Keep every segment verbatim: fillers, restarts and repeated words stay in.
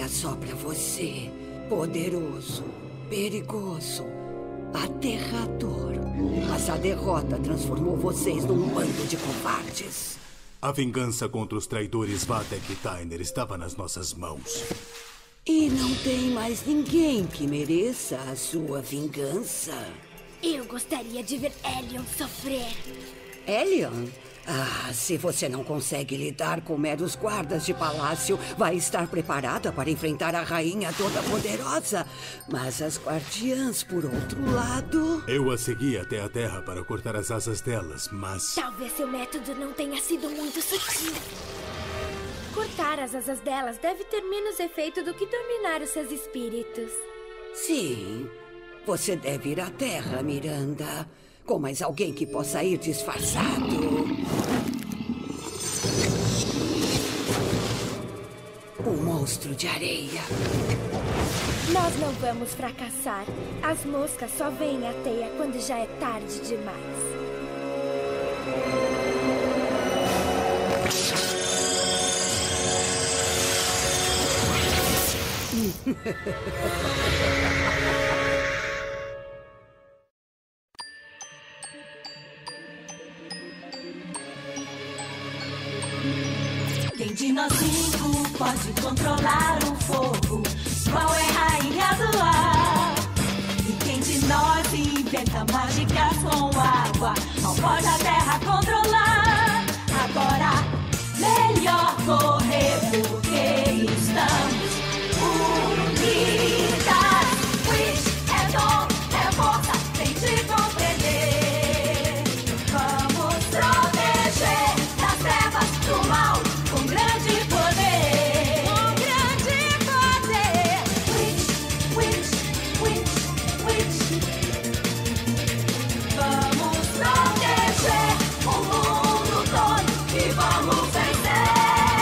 só pra você. Poderoso, perigoso, aterrador. Mas a derrota transformou vocês num bando de covardes. A vingança contra os traidores Vatek e Tyner estava nas nossas mãos. E não tem mais ninguém que mereça a sua vingança. Eu gostaria de ver Elion sofrer. Elion? Ah, se você não consegue lidar com meros guardas de palácio, vai estar preparada para enfrentar a rainha toda poderosa. Mas as guardiãs, por outro lado... Eu a segui até a terra para cortar as asas delas, mas... Talvez seu método não tenha sido muito sutil. Cortar as asas delas deve ter menos efeito do que dominar os seus espíritos. Sim, você deve ir à terra, Miranda. Com mais alguém que possa ir disfarçado. O monstro de areia. Nós não vamos fracassar. As moscas só veem a teia quando já é tarde demais. Quem de nós cinco pode controlar o fogo? Qual é a rainha do ar? E quem de nós inventa mágicas com água? Qual pode a terra controlar? Agora, melhor correr porque estamos unidas. Wish é dom, é força, tem de compreender. Vamos proteger das trevas do mal. Com grande poder, com grande poder. Witch, witch, witch, witch. Vamos proteger o mundo todo e vamos vencer.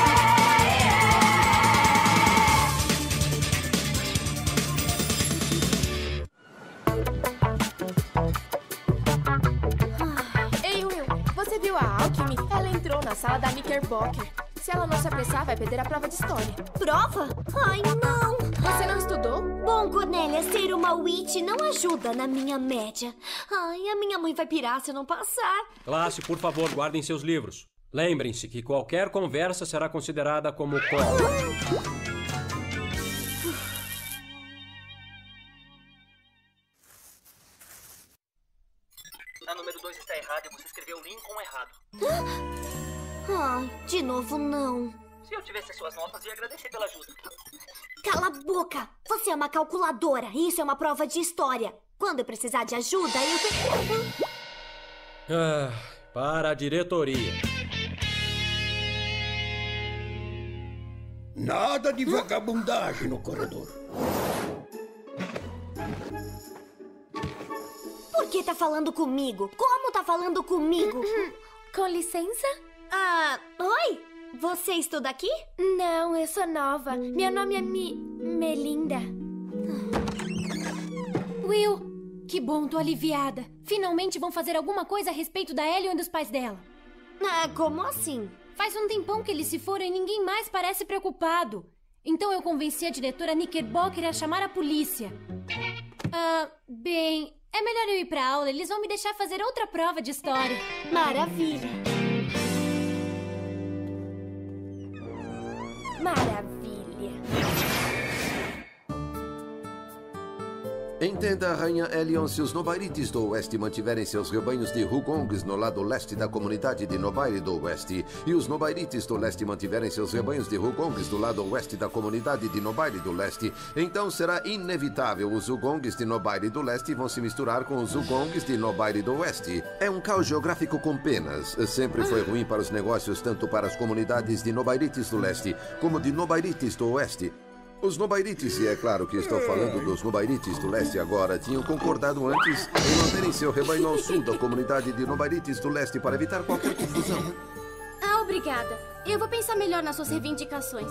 Ei, Will, você viu a Alchemy? Ela entrou na sala da Knickerbocker. Se ela não se apressar, vai perder a prova de história. Prova? Ai, não. Você não estudou? Bom, Cornélia, ser uma witch não ajuda na minha média. Ai, a minha mãe vai pirar se eu não passar. Classe, por favor, guardem seus livros. Lembrem-se que qualquer conversa será considerada como call. A número dois está errada e você escreveu Lincoln errado. Ai, de novo não. Se eu tivesse as suas notas, ia agradecer pela ajuda. Cala a boca! Você é uma calculadora. Isso é uma prova de história. Quando eu precisar de ajuda, eu... Ah, para a diretoria. Nada de vagabundagem no corredor. Por que tá falando comigo? Como tá falando comigo? Com licença? Ah, oi? Você estuda aqui? Não, eu sou nova. Meu nome é Mi... Melinda. Will, que bom, tô aliviada. Finalmente vão fazer alguma coisa a respeito da Elion e dos pais dela. Ah, como assim? Faz um tempão que eles se foram e ninguém mais parece preocupado. Então eu convenci a diretora Knickerbocker a chamar a polícia. Ah, bem, é melhor eu ir pra aula. Eles vão me deixar fazer outra prova de história. Maravilha. Maravilha. Entenda, Rainha Elion, se os Nobairites do Oeste mantiverem seus rebanhos de Hugongs no lado leste da comunidade de Nobaire do Oeste, e os Nobairites do Leste mantiverem seus rebanhos de Hugongs do lado oeste da comunidade de Nobaire do Leste, então será inevitável os Hugongs de Nobaire do Leste vão se misturar com os Hugongs de Nobaire do Oeste. É um caos geográfico com penas. Sempre foi ruim para os negócios, tanto para as comunidades de Nobairites do Leste como de Nobairites do Oeste. Os Nobairites, e é claro que estou falando dos Nobairites do Leste agora, tinham concordado antes em manterem seu rebanho ao sul da comunidade de Nobairites do Leste para evitar qualquer confusão. Ah, obrigada. Eu vou pensar melhor nas suas reivindicações.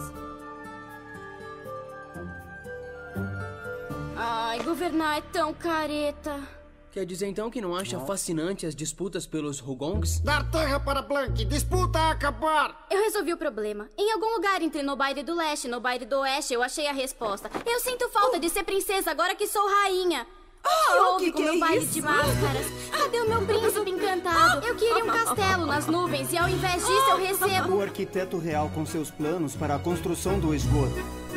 Ai, governar é tão careta. Quer dizer então que não acha fascinante as disputas pelos Hugongs? Dar terra para Blank, disputa a acabar! Eu resolvi o problema. Em algum lugar entre Nobaire do Leste e Nobaire do Oeste, eu achei a resposta. Eu sinto falta oh. de ser princesa agora que sou rainha. O que oh, houve que com que meu é baile isso? de máscaras? Cadê o meu príncipe encantado? Eu queria um castelo nas nuvens e ao invés disso eu recebo... O arquiteto real com seus planos para a construção do esgoto.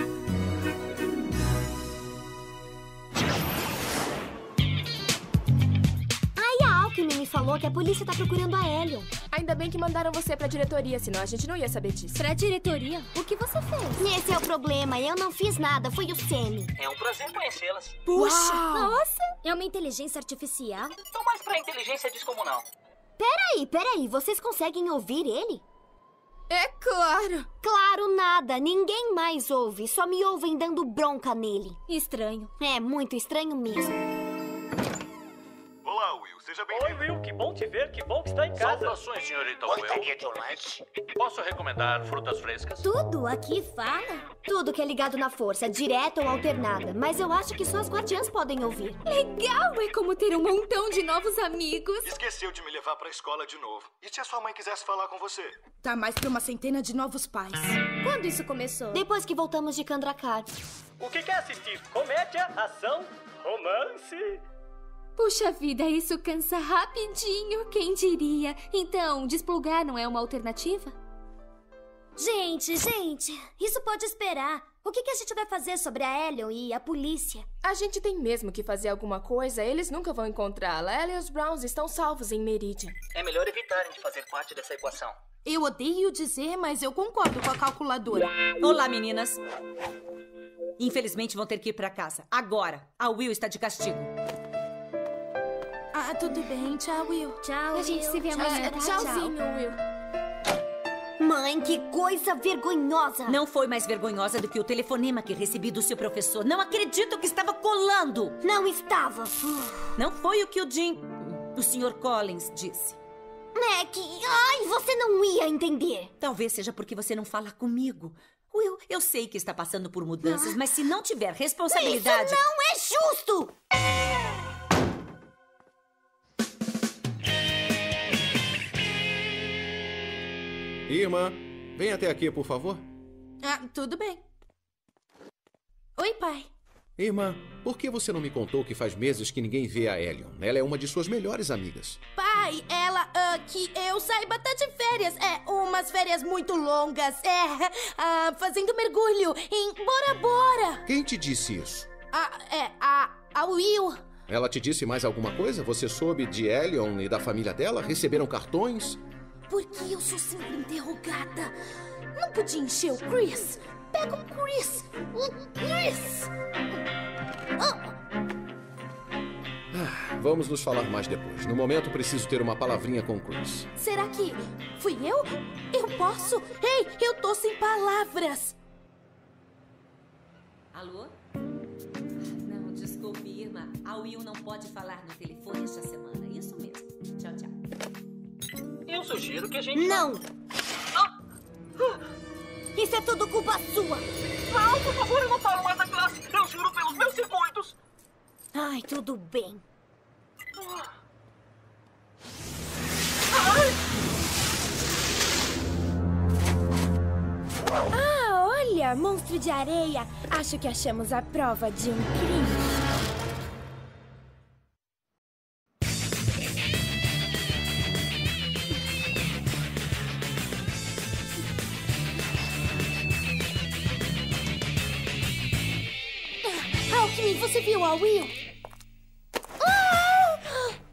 Alckmin me falou que a polícia tá procurando a Helion. Ainda bem que mandaram você pra diretoria, senão a gente não ia saber disso. Pra diretoria? O que você fez? Esse é o problema, eu não fiz nada, foi o Semi. É um prazer conhecê-las. Puxa! Uau. Nossa! É uma inteligência artificial? Tô mais pra inteligência descomunal. Peraí, peraí, vocês conseguem ouvir ele? É claro! Claro nada, ninguém mais ouve, só me ouvem dando bronca nele. Estranho. É, muito estranho mesmo. Olá, Will. Seja bem-vindo. Oi, Will. Que bom te ver. Que bom que está em casa. Saudações, senhorita Will. Gostaria de um lanche? Posso recomendar frutas frescas? Tudo aqui fala? Tudo que é ligado na força, direta ou alternada. Mas eu acho que só as guardiãs podem ouvir. Legal! É como ter um montão de novos amigos. Esqueceu de me levar pra escola de novo. E se a sua mãe quisesse falar com você? Tá mais pra uma centena de novos pais. Quando isso começou? Depois que voltamos de Kandrakar. O que quer assistir? Comédia, ação, romance... Puxa vida, isso cansa rapidinho, quem diria? Então, desplugar não é uma alternativa? Gente, gente, isso pode esperar. O que, que a gente vai fazer sobre a Helion e a polícia? A gente tem mesmo que fazer alguma coisa, eles nunca vão encontrá-la. Ela e os Browns estão salvos em Meridian. É melhor evitarem de fazer parte dessa equação. Eu odeio dizer, mas eu concordo com a calculadora. Olá, meninas. Infelizmente vão ter que ir pra casa. Agora, a Will está de castigo. Ah, tudo bem. Tchau, Will. Tchau, A gente Will. se vê amanhã, tá? Tchauzinho, Tchau. Will. Mãe, que coisa vergonhosa! Não foi mais vergonhosa do que o telefonema que recebi do seu professor. Não acredito que estava colando! Não estava! Não foi o que o Jim, o senhor Collins, disse. É que... Ai, você não ia entender. Talvez seja porque você não fala comigo. Will, eu sei que está passando por mudanças, ah. mas se não tiver responsabilidade... Isso não é justo! Irmã, vem até aqui, por favor. Ah, tudo bem. Oi, pai. Irmã, por que você não me contou que faz meses que ninguém vê a Helion? Ela é uma de suas melhores amigas. Pai, ela, uh, que eu saiba, tá de férias. É, umas férias muito longas. É, uh, fazendo mergulho em Bora Bora. Quem te disse isso? Ah, é, a, a Will. Ela te disse mais alguma coisa? Você soube de Helion e da família dela? Receberam cartões? Porque eu sou sempre interrogada. Não podia encher o Chris? Pega o Chris. O Chris. Ah, vamos nos falar mais depois. No momento, preciso ter uma palavrinha com o Chris. Será que fui eu? Eu posso? Ei, eu tô sem palavras. Alô? Não, desculpe, irmã. A Will não pode falar no telefone esta semana. Isso mesmo. Tchau, tchau. Eu sugiro que a gente... Não! Ah. Isso é tudo culpa sua! Não, por favor, eu não falo mais da classe! Eu juro pelos meus circuitos! Ai, tudo bem. Ah. Ah, olha, monstro de areia. Acho que achamos a prova de um crime. Alckmin, você viu a Will? Ah!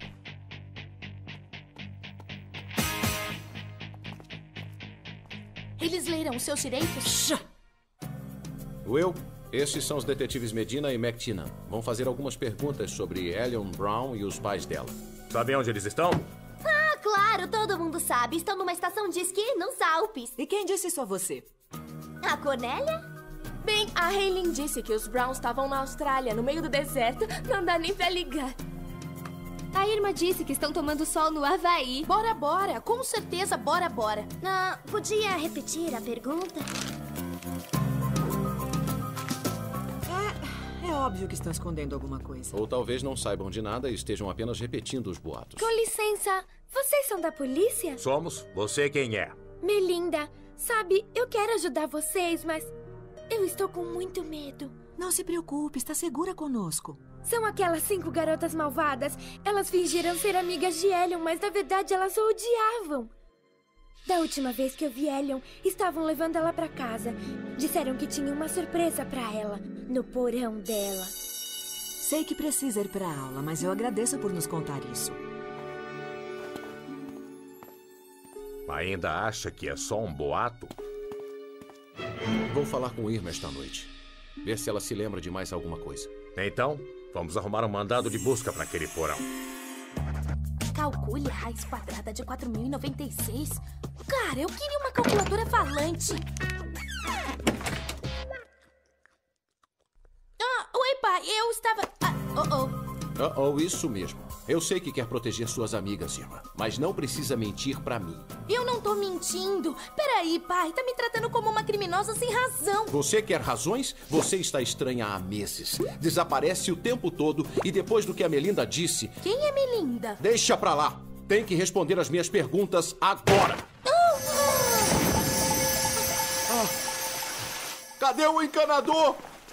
Eles leram seus direitos? Will, estes são os detetives Medina e McTinnan. Vão fazer algumas perguntas sobre Helion Brown e os pais dela. Sabem onde eles estão? Ah, claro, todo mundo sabe. Estão numa estação de esqui nos Alpes. E quem disse isso a você? A Cornélia? Bem, a Haylin disse que os Browns estavam na Austrália, no meio do deserto. Não dá nem pra ligar. A Irma disse que estão tomando sol no Havaí. Bora, bora. Com certeza, bora, bora. Ah, podia repetir a pergunta? É, é óbvio que estão escondendo alguma coisa. Ou talvez não saibam de nada e estejam apenas repetindo os boatos. Com licença, vocês são da polícia? Somos. Você quem é? Melinda, sabe, eu quero ajudar vocês, mas eu estou com muito medo. Não se preocupe, está segura conosco. São aquelas cinco garotas malvadas. Elas fingiram ser amigas de Elion, mas na verdade elas o odiavam. Da última vez que eu vi Elion, estavam levando ela pra casa. Disseram que tinha uma surpresa pra ela, no porão dela. Sei que precisa ir pra aula, mas eu agradeço por nos contar isso. Ainda acha que é só um boato? Vou falar com Irma esta noite. Ver se ela se lembra de mais alguma coisa. Então, vamos arrumar um mandado de busca para aquele porão. Calcule raiz quadrada de quatro mil e noventa e seis. Cara, eu queria uma calculadora falante. Ah, oi, pai. Eu estava... Ah, oh, oh. Oh, oh, isso mesmo. Eu sei que quer proteger suas amigas, Irma, mas não precisa mentir pra mim. Eu não tô mentindo. Peraí, pai. Tá me tratando como uma criminosa sem razão. Você quer razões? Você está estranha há meses. Desaparece o tempo todo e depois do que a Melinda disse... Quem é Melinda? Deixa pra lá. Tem que responder as minhas perguntas agora. Oh! Ah, cadê o encanador?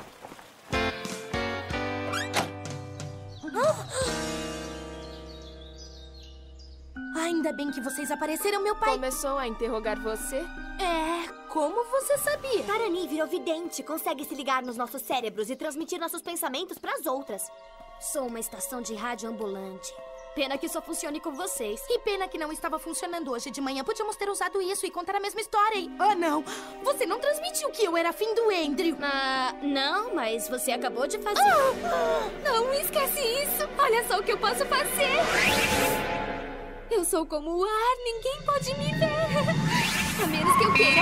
Ainda bem que vocês apareceram, meu pai. Começou a interrogar você? É, como você sabia? Tarani virou vidente, consegue se ligar nos nossos cérebros e transmitir nossos pensamentos pras outras. Sou uma estação de rádio ambulante. Pena que só funcione com vocês. Que pena que não estava funcionando hoje de manhã. Podíamos ter usado isso e contar a mesma história. E... Oh, não. Você não transmitiu que eu era fim do Andrew. Ah, não, mas você acabou de fazer. Ah, não, esquece isso. Olha só o que eu posso fazer. Eu sou como o ar, ninguém pode me ver. A menos que eu queira.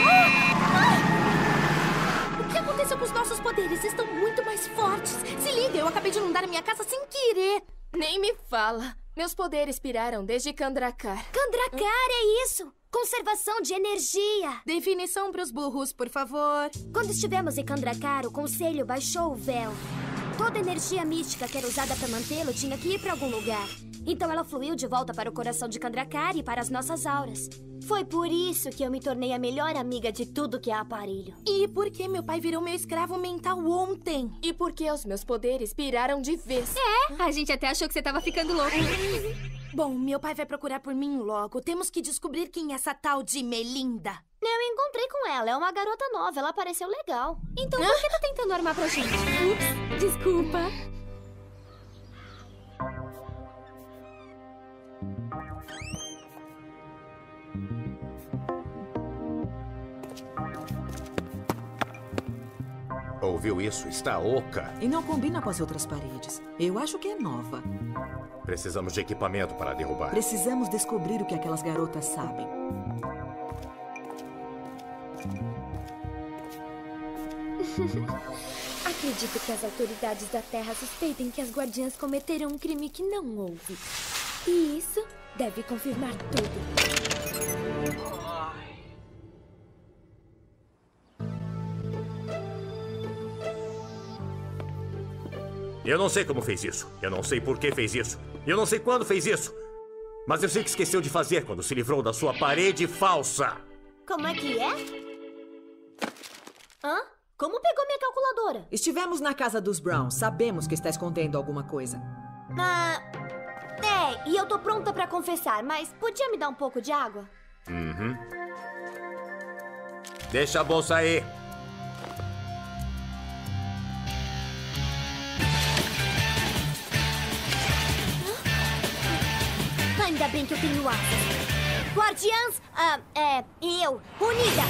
Ah! O que aconteceu com os nossos poderes? Estão muito mais fortes. Se liga, eu acabei de inundar a minha casa sem querer. Nem me fala. Meus poderes piraram desde Kandrakar. Kandrakar é isso! Conservação de energia! Definição para os burros, por favor. Quando estivemos em Kandrakar, o Conselho baixou o véu. Toda a energia mística que era usada para mantê-lo tinha que ir para algum lugar. Então ela fluiu de volta para o coração de Kandrakar e para as nossas auras. Foi por isso que eu me tornei a melhor amiga de tudo que é aparelho. E por que meu pai virou meu escravo mental ontem? E por que os meus poderes piraram de vez? É, a gente até achou que você tava ficando louco. Bom, meu pai vai procurar por mim logo. Temos que descobrir quem é essa tal de Melinda. Eu encontrei com ela. É uma garota nova. Ela pareceu legal. Então por que tá tentando armar pra gente? Ups, desculpa. Ouviu isso? Está oca. E não combina com as outras paredes. Eu acho que é nova. Precisamos de equipamento para derrubar. Precisamos descobrir o que aquelas garotas sabem. Acredito que as autoridades da Terra suspeitem que as guardiãs cometeram um crime que não houve. E isso deve confirmar tudo. Eu não sei como fez isso. Eu não sei por que fez isso. Eu não sei quando fez isso. Mas eu sei que esqueceu de fazer quando se livrou da sua parede falsa. Como é que é? Hã? Como pegou minha calculadora? Estivemos na casa dos Brown. Sabemos que está escondendo alguma coisa. Ah... É, e eu tô pronta pra confessar, mas podia me dar um pouco de água? Uhum. Deixa a bolsa aí. Ainda bem que eu tenho asas. Guardiãs, ah, é, eu, unida.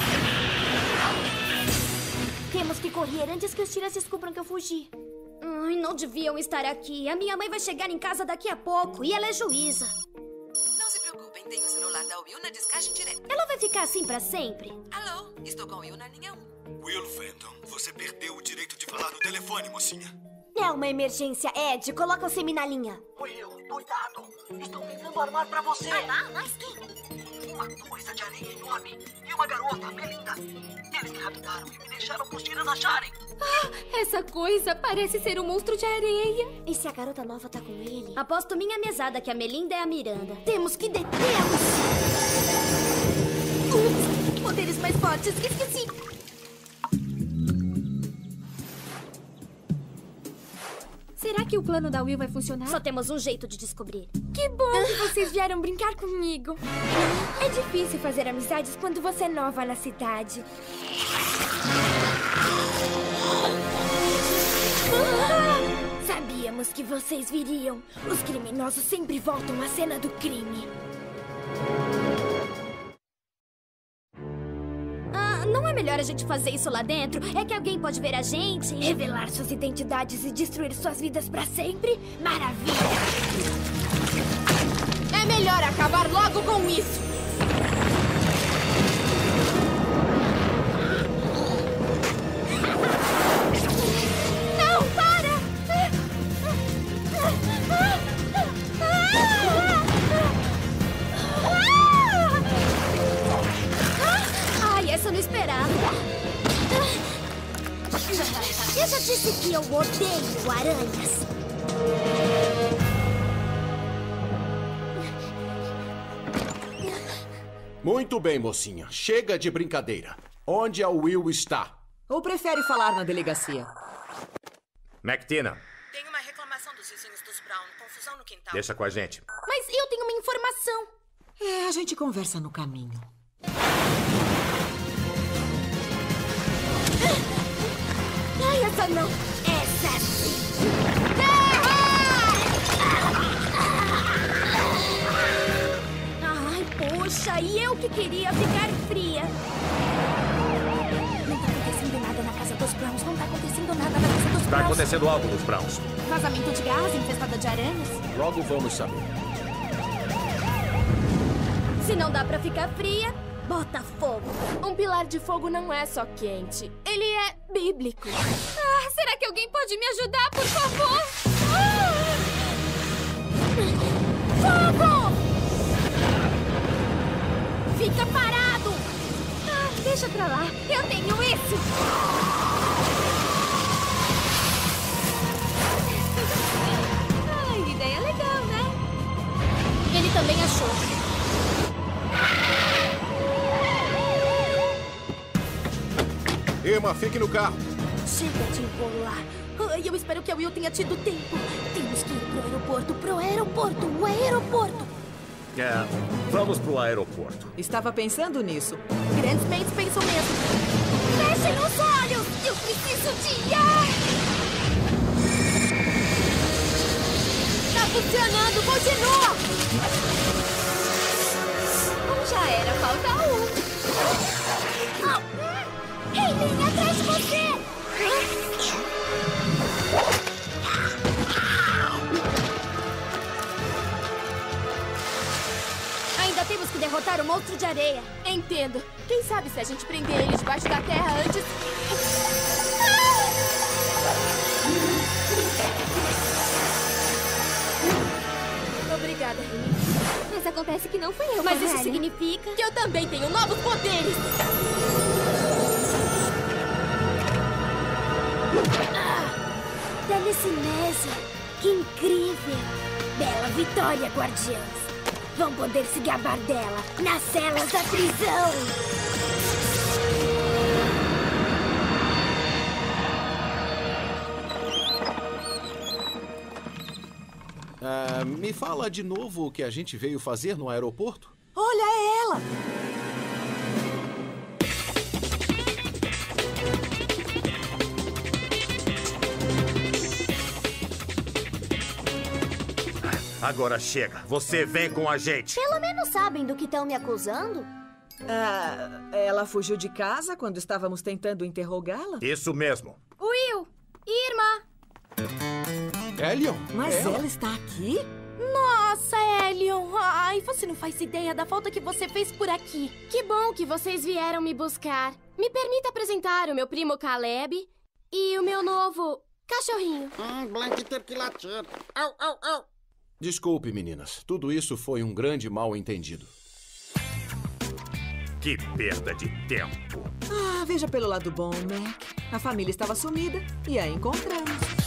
Temos que correr antes que os tiras descubram que eu fugi. Ai, não deviam estar aqui. A minha mãe vai chegar em casa daqui a pouco e ela é juíza. Não se preocupem, tenho o celular da Will na descagem direta. Ela vai ficar assim pra sempre? Alô, estou com a Will na linha um. Will Fenton, você perdeu o direito de falar no telefone, mocinha. É uma emergência, Ed. Coloca você na linha. Will, cuidado. Estão tentando armar pra você. Armar? Mas quem? uma coisa de areia enorme. E uma garota, Melinda. Eles me raptaram e me deixaram pros tiras acharem. Ah, essa coisa parece ser um monstro de areia. E se a garota nova tá com ele? Aposto minha mesada que a Melinda é a Miranda. Temos que detê-los. Ups, poderes mais fortes. Esqueci. Será que o plano da Will vai funcionar? Só temos um jeito de descobrir. Que bom que vocês vieram brincar comigo. É difícil fazer amizades quando você é nova na cidade. Ah! Sabíamos que vocês viriam. Os criminosos sempre voltam à cena do crime. Não é melhor a gente fazer isso lá dentro? É que alguém pode ver a gente... Revelar suas identidades e destruir suas vidas pra sempre? Maravilha! É melhor acabar logo com isso! Não, para! Essa eu não esperava. Eu já disse que eu odeio aranhas. Muito bem, mocinha. Chega de brincadeira. Onde a Will está? Ou prefere falar na delegacia? McTina. Tem uma reclamação dos vizinhos dos Brown. Confusão no quintal. Deixa com a gente. Mas eu tenho uma informação. É, a gente conversa no caminho. Ai, essa não. Essa sim. Ai, poxa, e eu que queria ficar fria. Não tá acontecendo nada na casa dos Browns. Não tá acontecendo nada na casa dos Browns. Tá acontecendo algo nos Browns. Vazamento de gás, infestada de aranhas. Logo vamos saber. Se não dá pra ficar fria, bota fogo. Um pilar de fogo não é só quente. Ele é bíblico. Ah, será que alguém pode me ajudar, por favor? Ah! Fogo! Fica parado! Ah, deixa pra lá. Eu tenho isso! Ai, ideia legal, né? Ele também achou. Emma, fique no carro. Chega de enrolar. Ai, eu espero que a Will tenha tido tempo. Temos que ir pro aeroporto, pro aeroporto, o aeroporto. É, vamos pro aeroporto. Estava pensando nisso. Grandes mentes pensam mesmo. Fechem os olhos! Eu preciso de ar! Tá funcionando, continua! Já era, falta um. Oh. Ei, vem atrás de você! Ainda temos que derrotar o monstro de areia. Entendo. Quem sabe se a gente prender ele debaixo da terra antes... Obrigada, Remy. Mas acontece que não fui eu. Mas isso velha. significa... que eu também tenho novos poderes! Ah, telecinésia! Que incrível! Bela vitória, guardiãs! Vão poder se gabar dela nas celas da prisão! Uh, me fala de novo o que a gente veio fazer no aeroporto? Olha, é ela! Agora chega. Você vem com a gente. Pelo menos sabem do que estão me acusando? Ah, ela fugiu de casa quando estávamos tentando interrogá-la? Isso mesmo. Will! Irma! Elion? Mas ela? ela está aqui? Nossa, Elion! Ai, você não faz ideia da falta que você fez por aqui. Que bom que vocês vieram me buscar. Me permita apresentar o meu primo Caleb e o meu novo cachorrinho. Hum, Blank teve que latir. Au, au, au. Desculpe, meninas. Tudo isso foi um grande mal-entendido. Que perda de tempo. Ah, veja pelo lado bom, Mac. A família estava sumida e a encontramos.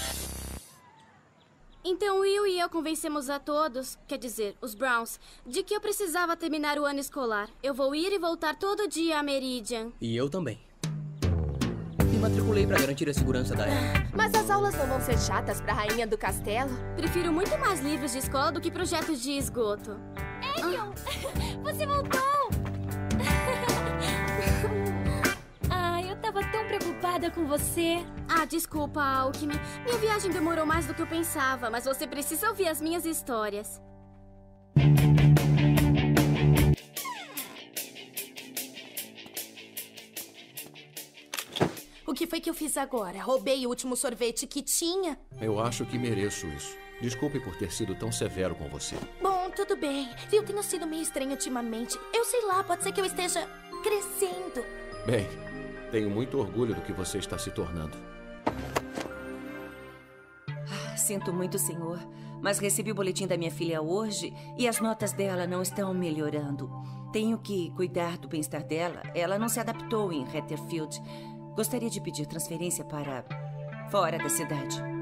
Então Will e eu convencemos a todos, quer dizer, os Browns, de que eu precisava terminar o ano escolar. Eu vou ir e voltar todo dia a Meridian. E eu também. Me matriculei pra garantir a segurança da Ellie. Mas as aulas não vão ser chatas pra rainha do castelo? Prefiro muito mais livros de escola do que projetos de esgoto. Elion, você voltou! Ah, eu tava tão preocupada com você. Ah, desculpa, Alckmin. Minha viagem demorou mais do que eu pensava, mas você precisa ouvir as minhas histórias. O que foi que eu fiz agora? Roubei o último sorvete que tinha? Eu acho que mereço isso. Desculpe por ter sido tão severo com você. Bom, tudo bem. Eu tenho sido meio estranho ultimamente. Eu sei lá, pode ser que eu esteja crescendo. Bem, tenho muito orgulho do que você está se tornando. Ah, sinto muito, senhor, mas recebi o boletim da minha filha hoje e as notas dela não estão melhorando. Tenho que cuidar do bem-estar dela. Ela não se adaptou em Hatterfield. Gostaria de pedir transferência para fora da cidade.